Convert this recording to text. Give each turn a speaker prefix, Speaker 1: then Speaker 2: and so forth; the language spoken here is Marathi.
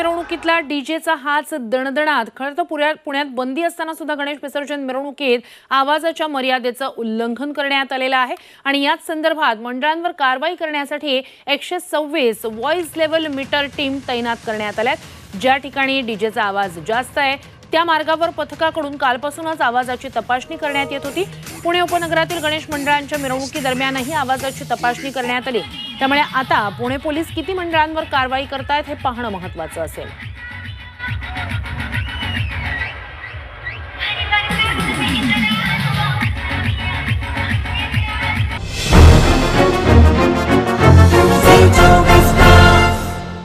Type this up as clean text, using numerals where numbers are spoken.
Speaker 1: मिरवणुकीतला डीजेचा हाच दणदणाट. खरं तर पुण्यात बंदी असताना सुद्धा गणेश विसर्जन मिरवणुकीत आवाजाच्या मर्यादेचं उल्लंघन करण्यात आलेलं आहे आणि याच संदर्भात मंडळांवर कारवाई करण्यासाठी 126 व्हॉइस लेव्हल मीटर टीम तैनात करण्यात आल्यात। ज्या ठिकाणी डीजेचा आवाज जास्त आहे त्या मार्गावर पथकाकडून कालपासूनच आवाजाची तपासणी करण्यात येत होती। पुणे उपनगरातील गणेश मंडळांच्या मिरवणुकीदरम्यानही आवाजाची तपासणी करण्यात आली। त्यामुळे आता पुणे पोलीस किती मंडळांवर कारवाई करतायत हे पाहणं महत्त्वाचं असेल।